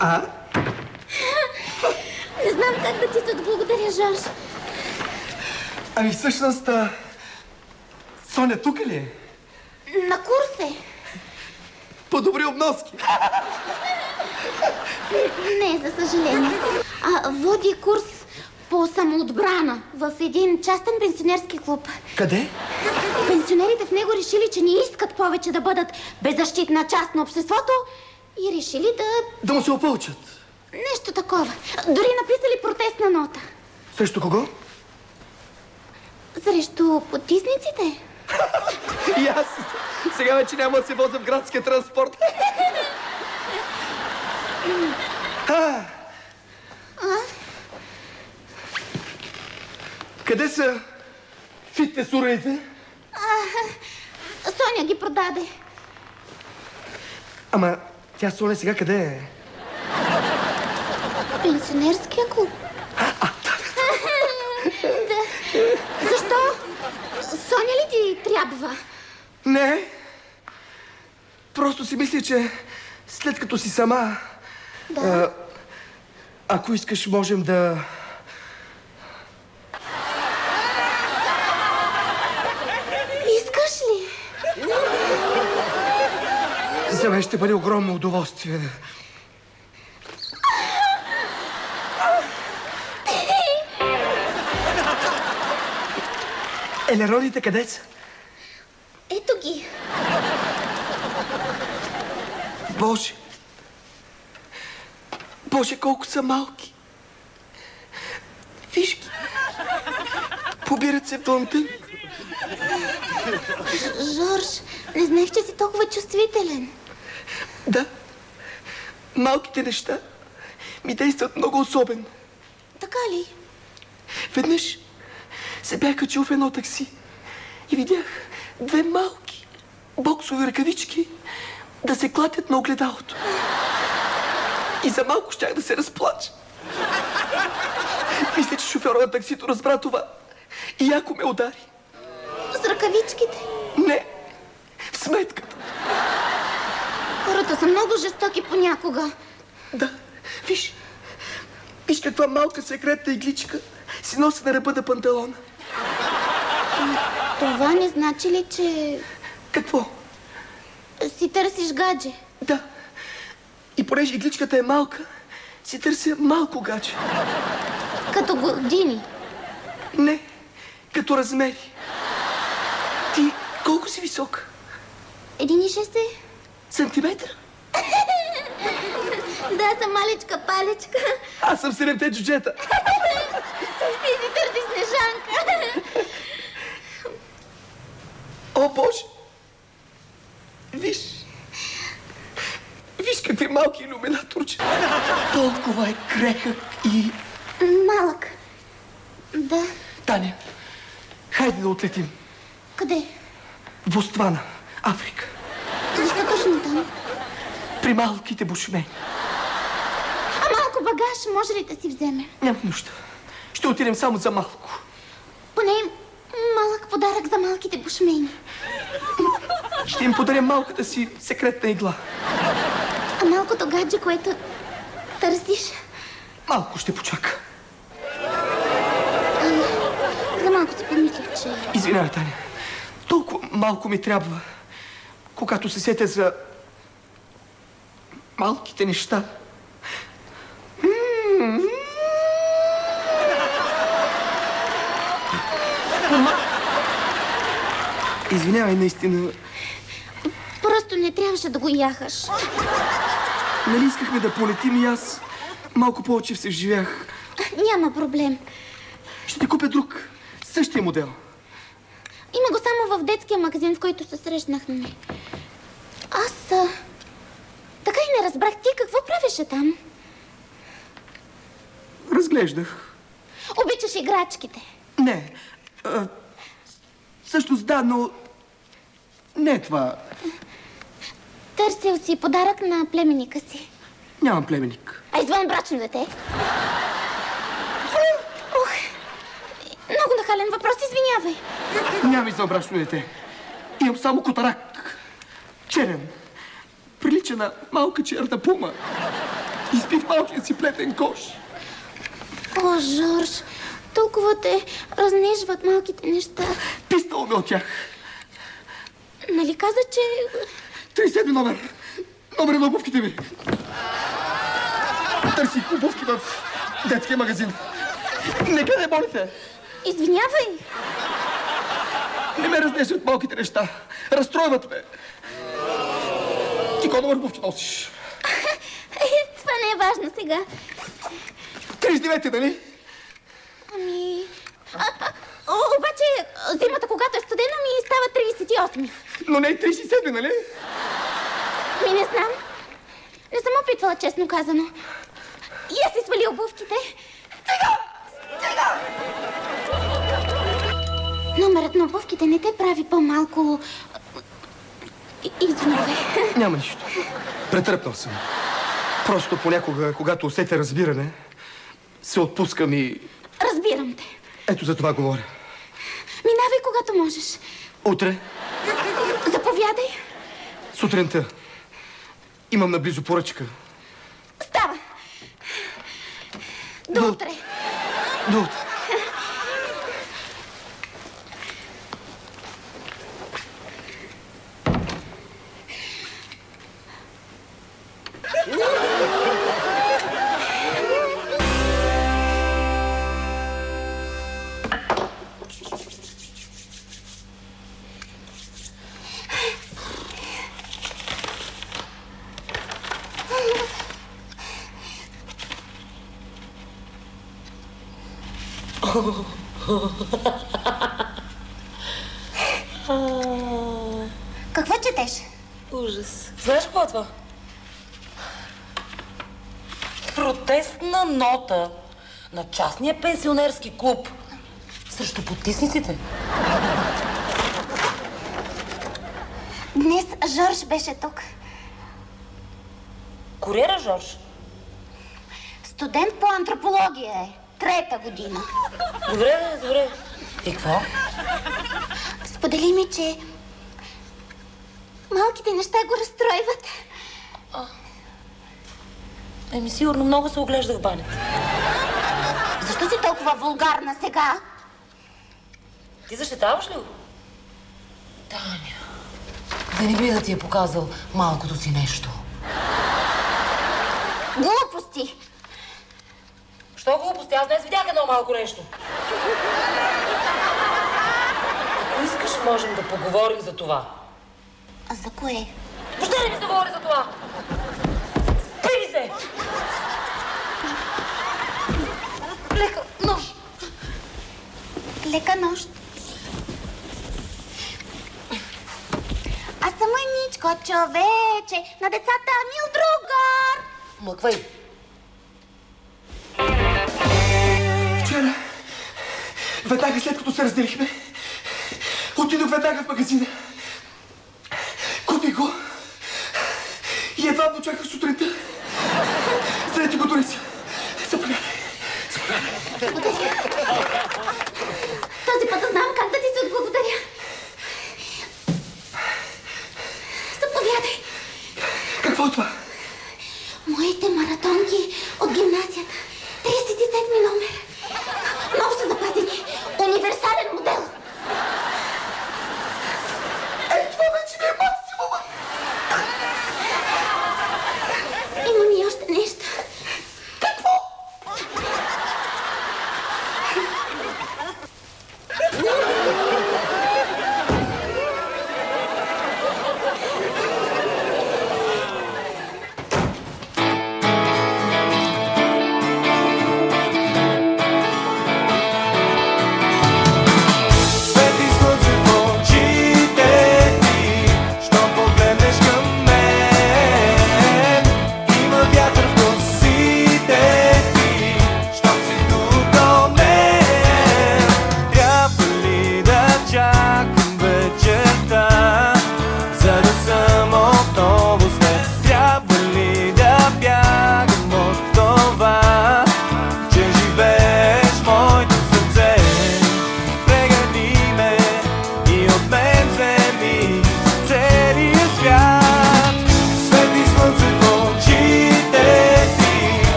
Не знам как да ти се отблагодаря, Жорж. Ами всъщност, Соня тук ли е? На курс е. По-добри обноски. Не, за съжаление. Води курс по самоотбрана в един частен пенсионерски клуб. Къде? Пенсионерите в него решили, че не искат повече да бъдат беззащитна част на обществото и решили да... Да му се опълчат. Нещо такова. Дори написали протестна нота. Срещу кого? Срещу потисниците. И аз. Сега вече няма да се возя в градския транспорт. Къде са фитнес уредите? Соня ги продаде. Ама тя Соня сега къде е? Пенсионерския клуб. Да. Защо? Соня ли ти трябва? Не. Просто си мисля, че след като си сама... Да. Ако искаш, можем да... Искаш ли? За мен ще бъде огромно удоволствие. Елероните къде са? Ето ги. Боже! Боже, колко са малки! Виж ги! Побират се в дънтън. Жорж, не знаех, че си толкова чувствителен. Да. Малките неща ми действат много особено. Така ли? Веднъж се бях качил в едно такси и видях две малки боксови ръкавички да се клатят на огледалото. И за малко щях да се разплача. Мисля, че шофьора на таксито разбра това и яко ме удари. С ръкавичките? Не, в сметката. Хората са много жестоки понякога. Да, виж. Виж каква малка секретна игличка си носи на ръба на панталона. Това не значи ли, че... Какво? Си търсиш гадже? Да. И понеже игличката е малка, си търся малко гадже. Като години? Не, като размери. Ти колко си висока? 1,60 сантиметра? Да, съм малечка палечка. Аз съм 7-те джуджета. Ти си търсиш Снежанка. О, Боже! Виж! Виж какви малки иллюминаторче. Толкова е крехък и... Малък. Да. Таня, хайде да отлетим. Къде? В Боствана, Африка. Защо точно там? При малките бушмени. А малко багаж може ли да си вземе? Няма нужда. Ще отидем само за малко. Поне малък подарък за малките бушмени. Ще им подарим малката си секретна игла. А малкото гадже, което търсиш? Малко ще почака. За малко си помислих, че... Извинявай, Таня. Толкова малко ми трябва, когато се сетя за малките неща. Извинявай, наистина. Просто не трябваше да го яхаш. Нали искахме да полетим и аз малко повече се вживях. Няма проблем. Ще ти купя друг, същия модел. Има го само в детския магазин, в който се срещнахме. Аз така и не разбрах ти какво правеше там. Разглеждах. Обичаш играчките? Не. Всъщност да, но не е това. Търсил си подарък на племенника си. Нямам племенник. А извънбрачно дете? Ох, много нахален въпрос, извинявай. Нямам извънбрачно дете. Имам само котарак. Черен. Прилича на малка черна пума. Изпи в малкия си плетен кош. О, Жорж, толкова те разнежват малките неща. Писнал ме от тях. Нали каза, че... 37 номер. Номер на обувките ми. Търсих обувки в детския магазин. Нека не болите. Извинявай. Не ме разнесват малките неща. Разстройват ме. Ти кой номер обувки носиш? Това не е важно сега. 39, нали? Ами... Обаче зимата, когато е студена, ми става 38. Но не е 37, нали? Ми не знам. Не съм опитвала, честно казано. И аз си свали обувките. Стига! Номерът на обувките не те прави по-малко... Извинявай. Няма нищо. Претръпнал съм. Просто понякога, когато усетя разбиране, се отпускам и... Разбирам те. Ето за това говоря. Минавай, когато можеш. Утре? Заповядай. Сутринта. Имам наблизо поръчка. Става. До утре. До утре. Какво четеш? Ужас. Знаеш какво е това? Протестна нота на частния пенсионерски клуб срещу потисниците. Днес Жорж беше тук. Куриера Жорж? Студент по антропология е. 3-та година. Добре, добре. И какво? Сподели ми, че малките неща го разстройват. Еми, сигурно много се оглеждах в банята. Защо си толкова вулгарна сега? Ти защитаваш ли го? Таня, да не би да ти е показал малкото си нещо. Глупости! Що глупости? Аз днес видях едно малко нещо. Ако искаш, можем да поговорим за това. А за кое? Въобще не ми се говори за това! Пири се! Лека нощ. Лека нощ. Аз съм мъничко човече, на децата мил другар. Млъквай. Вчера, веднага след като се разделихме, отидох веднага в магазина. Купих го и едва го чаках сутринта. След го донеся. Заповядай. Този път знам как да ти се отблагодаря. Заповядай. Какво е това? Моите маратонки